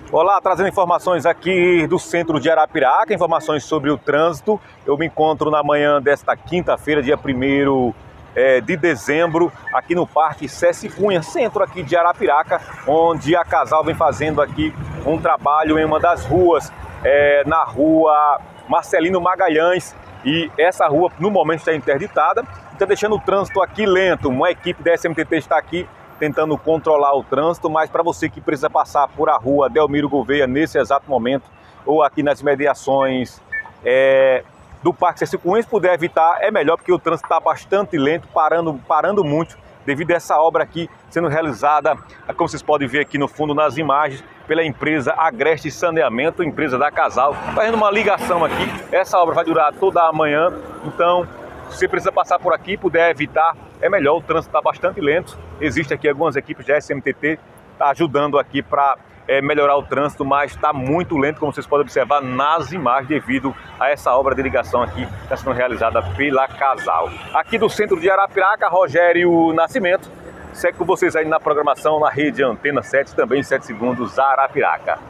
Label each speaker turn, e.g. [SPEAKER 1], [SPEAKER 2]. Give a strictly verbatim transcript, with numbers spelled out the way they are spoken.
[SPEAKER 1] Olá, trazendo informações aqui do centro de Arapiraca, informações sobre o trânsito. Eu me encontro na manhã desta quinta-feira, dia primeiro é, de dezembro, aqui no Parque Cesce Cunha, centro aqui de Arapiraca, onde a Casal vem fazendo aqui um trabalho em uma das ruas, é, na rua Marcelino Magalhães, e essa rua no momento está interditada, está deixando o trânsito aqui lento. Uma equipe da S M T T está aqui tentando controlar o trânsito, mas para você que precisa passar por a rua Delmiro Gouveia nesse exato momento, ou aqui nas mediações é, do Parque Cesce Cunha, se puder evitar, é melhor, porque o trânsito está bastante lento, parando, parando muito, devido a essa obra aqui sendo realizada, como vocês podem ver aqui no fundo nas imagens, pela empresa Agreste Saneamento, empresa da Casal, fazendo uma ligação aqui. Essa obra vai durar toda a manhã, então se você precisa passar por aqui, puder evitar, é melhor. O trânsito está bastante lento. Existem aqui algumas equipes da S M T T tá ajudando aqui para é, melhorar o trânsito, mas está muito lento, como vocês podem observar nas imagens, devido a essa obra de ligação aqui que está sendo realizada pela Casal. Aqui do centro de Arapiraca, Rogério Nascimento, segue com vocês aí na programação, na rede Antena sete, também sete segundos Arapiraca.